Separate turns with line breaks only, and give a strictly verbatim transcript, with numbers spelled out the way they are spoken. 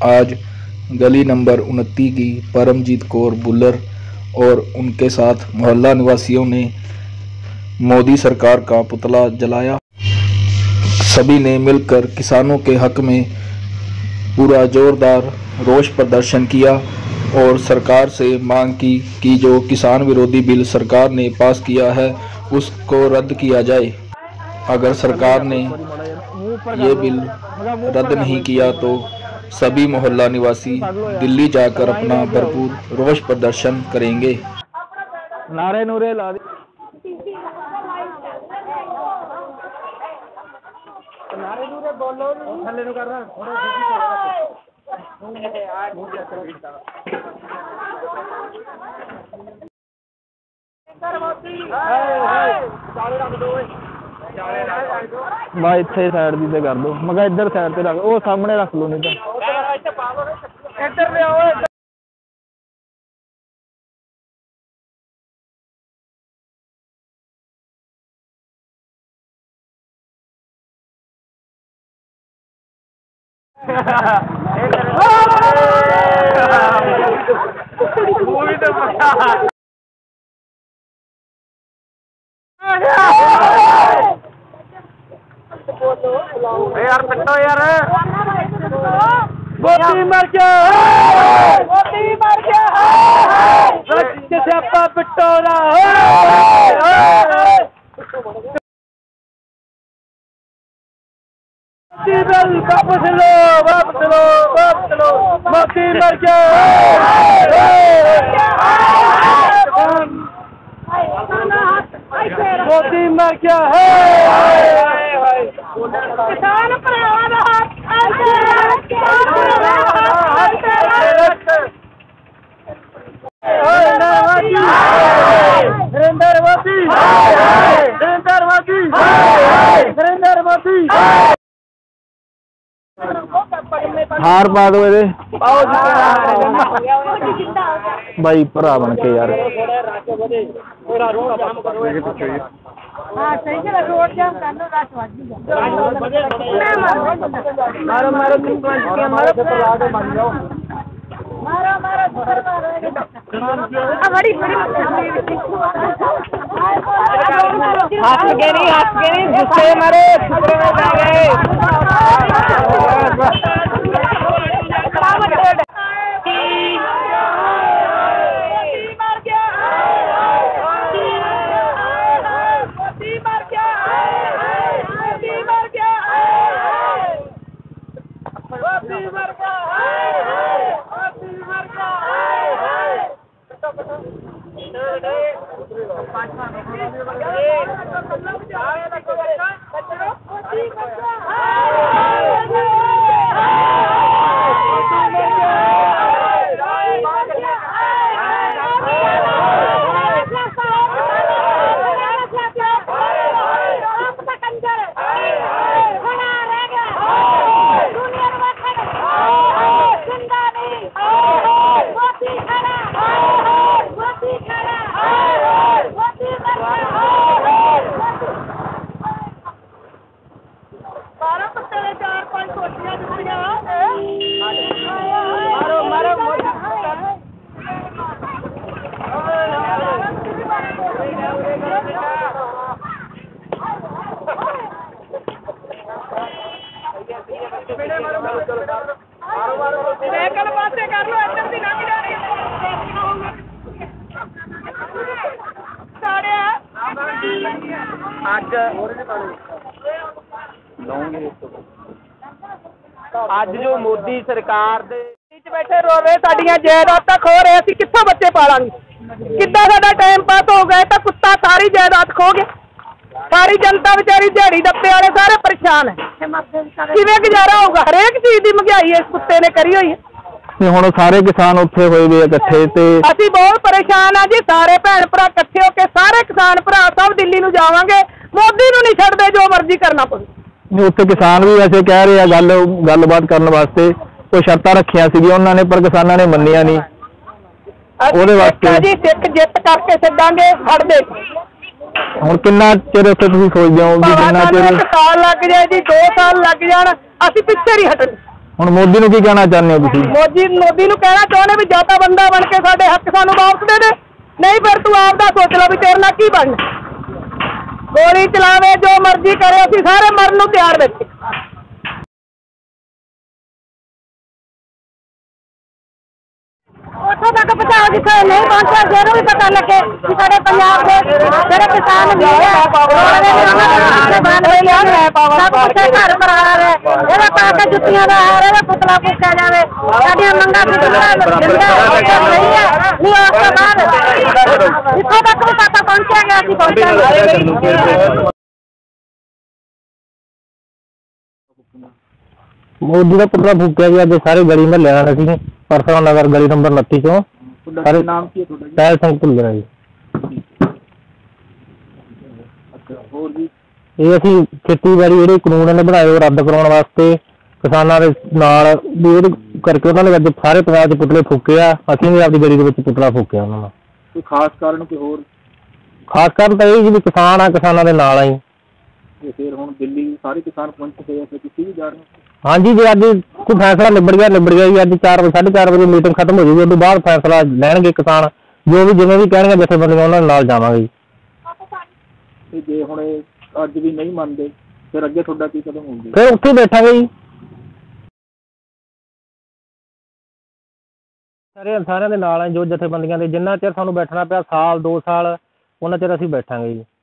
आज गली नंबर उनतीस की परमजीत कौर बुल्लर और उनके साथ मोहल्ला निवासियों ने मोदी सरकार का पुतला जलाया। सभी ने मिलकर किसानों के हक में पूरा जोरदार रोष प्रदर्शन किया और सरकार से मांग की कि जो किसान विरोधी बिल सरकार ने पास किया है उसको रद्द किया जाए। अगर सरकार ने ये बिल रद्द नहीं किया तो सभी मोहल्ला निवासी दिल्ली जाकर अपना भरपूर रोष प्रदर्शन करेंगे।
नारे नूरे ला नारे नूरे बोलो थल्ले नु करना भाई इतने साइड दी कर दो, मैं इधर साइड ते रख, वो सामने रख लो, नहीं तो इधर ले आओ। यार पिटो यार, मोदी मर गया, मोदी मर गया, सियापा पिटो ना, वापस लो वापस लो वापस लो, मोदी मर गया, मोदी मर गया है। किसान नरेंद्र मोदी, नरेंद्र मोदी, नरेंद्र मोदी, हार पा दो भाई भरा बन के यार। मारो मारो मारो मारो बड़ी बड़ी हाथ के नहीं हाथ के नहीं गुस्से मारे छुपरे में जा गए। ਅੱਜ ਜੋ ਮੋਦੀ ਸਰਕਾਰ ਦੇ ਵਿੱਚ ਬੈਠੇ ਰੋਵੇ ਸਾਡੀਆਂ ਜਾਇਦਾਦਾਂ ਖੋ ਰਹੇ, ਅਸੀਂ ਕਿੱਥੋਂ ਬੱਚੇ ਪਾਲਾਂਗੇ, ਕਿੱਦਾਂ ਸਾਡਾ ਟਾਈਮ ਪਾਸ ਹੋ ਗਿਆ। ਤਾਂ ਕੁੱਤਾ ਸਾਰੀ ਜਾਇਦਾਦ ਖੋ ਗਿਆ, ਸਾਰੀ ਜਨਤਾ ਵਿਚਾਰੀ ਦਿਹਾੜੀ ਦੱਪੇ ਵਾਲੇ ਸਾਰੇ ਪਰੇਸ਼ਾਨ ਹੈ, ਕਿਵੇਂ ਗੁਜ਼ਾਰਾ ਹੋਊਗਾ। ਹਰੇਕ ਚੀਜ਼ ਦੀ ਮਹਿੰਗਾਈ ਇਸ ਕੁੱਤੇ ਨੇ ਕਰੀ ਹੋਈ ਹੈ। ਤੇ ਹੁਣ ਸਾਰੇ ਕਿਸਾਨ ਉੱਥੇ ਹੋਏ ਵੇ ਇਕੱਠੇ, ਤੇ ਅਸੀਂ ਬਹੁਤ ਪਰੇਸ਼ਾਨ ਆ ਜੀ। ਸਾਰੇ ਭੈਣ ਭਰਾ ਇਕੱਠੇ ਹੋ ਕੇ ਸਾਰੇ ਕਿਸਾਨ ਭਰਾ ਸਭ ਦਿੱਲੀ ਨੂੰ ਜਾਵਾਂਗੇ, ਮੋਦੀ ਨੂੰ ਨਹੀਂ ਛੱਡਦੇ, ਜੋ ਮਰਜ਼ੀ ਕਰਨਾ ਪਵੇ। ਉੱਥੇ ਕਿਸਾਨ ਵੀ ਵੈਸੇ ਕਹਿ ਰਹੇ ਆ ਗੱਲ ਗੱਲਬਾਤ ਕਰਨ ਵਾਸਤੇ, ਕੋਈ ਸ਼ਰਤਾਂ ਰੱਖੀਆਂ ਸੀਗੀਆਂ ਉਹਨਾਂ ਨੇ, ਪਰ ਕਿਸਾਨਾਂ ਨੇ ਮੰਨੀਆਂ ਨਹੀਂ। ਉਹਦੇ ਵਾਸਤੇ ਜੀ ਸਿੱਖ ਜਿੱਤ ਕਰਕੇ ਛੱਡਾਂਗੇ, ਫੜਦੇ। ਹੁਣ ਕਿੰਨਾ ਚਿਰ ਉੱਥੇ ਤੁਸੀਂ ਸੋਚਦੇ ਹੋ ਵੀ ਜਿੰਨਾ ਚਿਰ ਸਾਲ ਲੱਗ ਜਾਏ ਜੀ, ਦੋ ਸਾਲ ਲੱਗ ਜਾਣ, ਅਸੀਂ ਪਿੱਛੇ ਨਹੀਂ ਹਟਣ।
ਹੁਣ ਮੋਦੀ ਨੂੰ ਕੀ ਕਹਿਣਾ ਚਾਹੁੰਦੇ ਹੋ ਤੁਸੀਂ?
ਮੋਦੀ ਮੋਦੀ ਨੂੰ ਕਹਿਣਾ ਚਾਹੁੰਦੇ ਵੀ ਜਾਂ ਤਾਂ ਬੰਦਾ ਬਣ ਕੇ ਸਾਡੇ ਹੱਕ ਸਾਨੂੰ ਵਾਪਸ ਦੇ ਦੇ, ਨਹੀਂ ਫਿਰ ਤੂੰ ਆਪ ਦਾ ਸੋਚ ਲੈ ਵੀ ਤੇਰੇ ਨਾਲ ਕੀ ਬਣਨਾ। ਗੋਲੀ ਚਲਾਵੇ, ਜੋ ਮਰਜ਼ੀ ਕਰੇ, ਅਸੀਂ ਸਾਰੇ ਮਰਨ ਨੂੰ ਤਿਆਰ ਬੈਠੇ। ਉੱਥੋਂ ਤੱਕ ਪਹੁੰਚਾਓ ਜਿੱਥੇ ਨਹੀਂ ਪਹੁੰਚਿਆ, ਜਿਹਨੂੰ ਵੀ ਪਤਾ ਲੱਗੇ ਕਿ ਸਾਡੇ ਪੰਜਾਬ ਦੇ ਜਿਹੜੇ ਕਿਸਾਨ ਵੀਰ ਹੈ ਸਭ ਕੁਛ ਘਰ ਪਰਿਵਾਰ ਹੈ, ਇਹਦਾ ਪਾ ਕੇ ਜੁੱਤੀਆਂ ਦਾ ਹਾਰ, ਇਹਦਾ ਪੁਤਲਾ ਫੂਕਿਆ ਜਾਵੇ। ਸਾਡੀਆਂ ਮੰਗਾਂ ਜਿੰਦਾ ਸਹੀ ਹੈ, ਨਹੀਂ ਉਸ ਤੋਂ ਬਾਅਦ ਜਿੱਥੋਂ ਤੱਕ ਵੀ ਸਾਡਾ ਪਹੁੰਚਿਆ ਗਿਆ ਅਸੀਂ ਪਹੁੰਚਾਂਗੇ।
ਮੋਦੀ ਦਾ ਪੁਤਲਾ ਫੂਕਿਆ ਗਿਆ, ਅੱਜ ਸਾਰੇ ਗਲੀ ਮਹੱਲੇ ਵਾਲੇ ਸੀ ਪਰਸੋਂ ਨਗਰ ਗਲੀ ਨੰਬਰ ਉਨੱਤੀ ਚੋਂ। ਸਾਰੇ ਨਾਮ ਕੀ ਹੈ ਤੁਹਾਡਾ? ਟਹਿਲ ਸਿੰਘ ਭੁੱਲਰ ਜੀ। ਅੱਛਾ, ਹੋਰ ਜੀ? ਇਹ ਅਸੀਂ ਖੇਤੀਬਾੜੀ ਜਿਹੜੇ ਕਾਨੂੰਨ ਨੇ ਬਣਾਏ ਉਹ ਰੱਦ ਕਰਾਉਣ ਵਾਸਤੇ ਕਿਸਾਨਾਂ ਦੇ ਨਾਲ ਵੀ ਉਹਦੇ ਕਰਕੇ ਉਹਨਾਂ ਨੇ ਅੱਜ ਸਾਰੇ ਪੰਜਾਬ 'ਚ ਪੁਤਲੇ ਫੂਕੇ ਆ। ਅਸੀਂ ਵੀ ਆਪਦੀ ਗਲੀ ਦੇ ਵਿੱਚ ਪੁਤਲਾ ਫੂਕਿਆ ਉਹਨਾਂ ਦਾ। ਕੋਈ ਖਾਸ ਕਾਰਨ ਕੋਈ ਹੋਰ? ਖਾਸ ਕਾਰਨ ਤਾਂ ਇਹ ਜੀ ਵੀ ਕਿਸਾਨ ਆ, ਕਿਸਾਨਾਂ ਦੇ ਨਾਲ ਆ ਜੀ। ਤੇ ਫਿਰ ਹੁਣ ਦਿੱਲੀ ਸਾਰੇ ਕਿਸਾਨ ਪਹੁੰਚ ਗਏ ਆ, ਫਿਰ ਤੁਸੀਂ ਵੀ ਜਾ ਰਹੇ ਹੋ? ਹਾਂਜੀ ਜੀ, ਅੱਜ ਕੋਈ ਫੈਸਲਾ ਨਿਬੜ ਗਿਆ ਨਿਬੜ ਗਿਆ ਜੀ। ਅੱਜ ਚਾਰ ਵਜੇ ਸਾਢੇ ਚਾਰ ਵਜੇ ਮੀਟਿੰਗ ਖਤਮ ਹੋ ਜੂਗੀ, ਉਸ ਤੋਂ ਬਾਅਦ ਫੈਸਲਾ ਲੈਣਗੇ ਕਿਸਾਨ, ਜੋ ਵੀ ਜਿਵੇਂ ਵੀ ਕਹਿਣਗੇ ਜਥੇਬੰਦੀਆਂ ਉਹਨਾਂ ਦੇ ਨਾਲ ਜਾਵਾਂਗੇ ਜੀ। ਤੇ ਜੇ ਹੁਣ ਅੱਜ ਵੀ ਨਹੀਂ ਮੰਨਦੇ ਫਿਰ ਅੱਗੇ ਤੁਹਾਡਾ ਕੀ ਕਦਮ ਹੋਊਗਾ? ਫਿਰ ਉੱਥੇ ਬੈਠਾਂਗੇ ਜੀ। ਸਾਰੇ ਸਾਰਿਆਂ ਦੇ ਨਾਲ ਆ ਜੋ ਜਥੇਬੰਦੀਆਂ ਦੇ, ਜਿੰਨਾ ਚਿਰ ਸਾਨੂੰ ਬੈਠਣਾ ਪਿਆ ਸਾਲ ਦੋ ਸਾਲ ਉਹਨਾਂ ਚਿਰ ਅਸੀਂ ਬੈਠਾਂਗੇ ਜੀ।